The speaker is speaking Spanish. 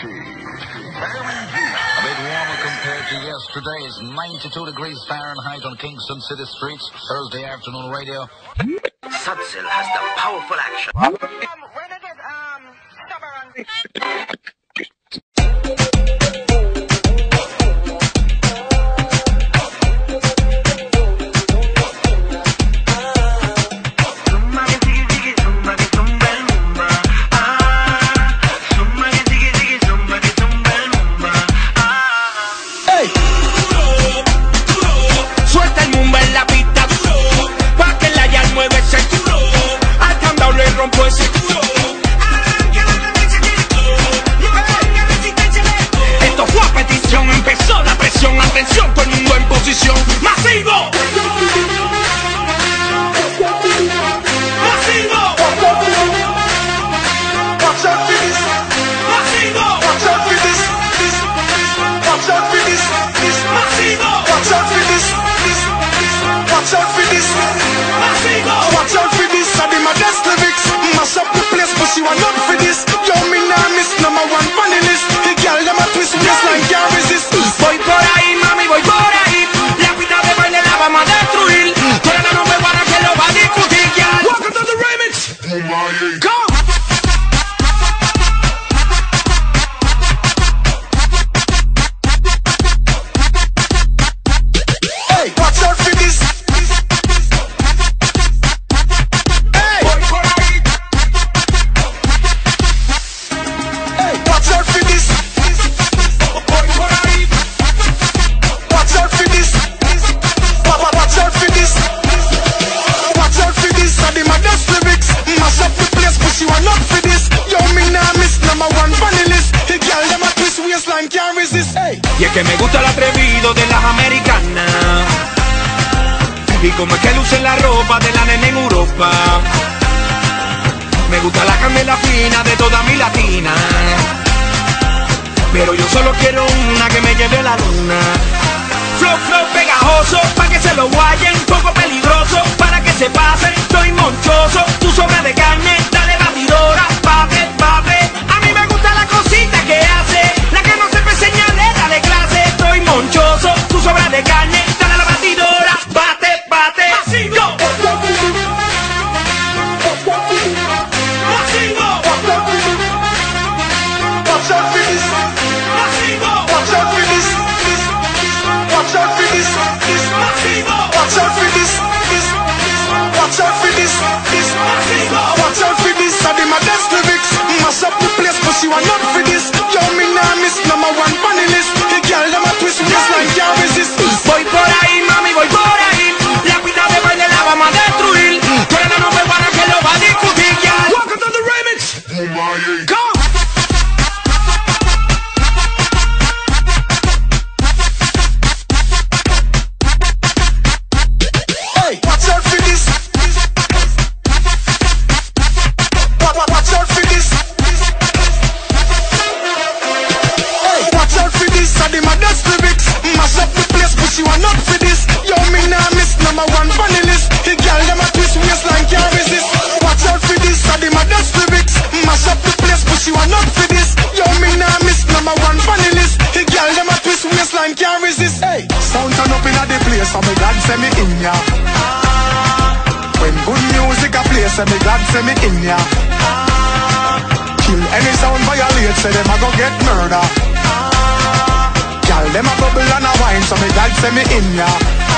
A bit warmer compared to yesterday's 92 degrees Fahrenheit on Kingston City streets. Thursday afternoon radio. Sudsel has the powerful action. When it is, stubborn. Atención, todo el mundo en posición. ¡Masivo! ¡Masivo! Watch out for this. ¡Masivo! Watch out for this. Watch out for this. ¡Masivo! Watch out for this. Watch out for this. ¡Masivo! Watch out for this. I did my best lyrics. Mash up the place, but she want not for this. Yo, me nah miss number one funny list. The girl them a twist waistline can't resist. Voy por ahí, mami, voy por ahí. La pista de baile la vamos a destruir. Pero no me van a que lo va a discutir, ya. Welcome to the remix. Go. Hey, watch out for this. Hey, Voy por ahí. hey, watch out for this. Voy por ahí. Watch out for this. Watch out for this. Watch out for this. I did my best lyrics. Mash up the place, but she want not for this. Yo, me nah miss number one funny list. The girl them a twist waistline can't resist. Hey, Y es que me gusta el atrevido de las americanas. Y como es que lucen la ropa de la nena en Europa. Me gusta la candela fina de toda mi latina. Pero yo solo quiero una que me lleve a la luna. Flow, flow pegajoso, pa' que se lo guayen. Poco peligroso, para que se pasen. Estoy monchoso, tú sobra de carne. Dale batidora, bate, bate. A mí me gusta la cosita que hace. La que no sepa señale, dale clase. Estoy monchoso, tú sobra de carne. Dale a la batidora, bate, bate. ¡Masivo! ¡Masivo! watch out for this. ¡Masivo! Watch out for this. Watch out for this. ¡Masivo! Watch out for this. Watch out for this. ¡Masivo! Watch out for this. I did my best lyrics. Mash up the place, but she want not for this. Yo, me nah miss number one funny list. The girl them a twist waistline can't resist. Voy por ahí, mami, voy por ahí. La pista de baile la vamos a destruir. Pero no me van a que lo va a discutir, ya. Welcome to the remix. Go. Hey, watch out for this. Watch out for this. Hey, watch out for this. I did my best lyrics. Mash up the place, but she want not for this. Yo, me nah miss number one funny list. The girl them a twist waistline can't resist. Watch out for this. I did my best lyrics. Mash up the place, but she want not for this. Yo, me nah miss number one funny list. The girl them a twist waistline can't resist. Hey, sound turn up inna the place, so me glad say me in ya. When good music a play, say me glad say me in ya. Kill any sound violate, say them a go get murder. Girl them a bubble and a wine, so me glad say me in ya.